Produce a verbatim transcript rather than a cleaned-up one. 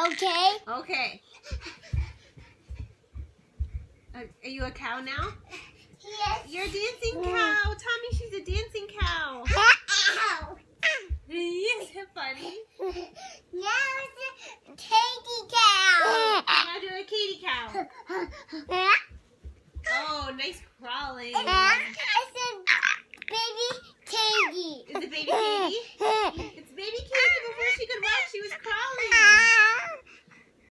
Okay. Okay. Uh, are you a cow now? Yes. You're a dancing cow. Tommy, she's a dancing cow. Ow. Isn't it funny? Now it's a Katie cow. Now do a Katie cow. Oh, nice crawling.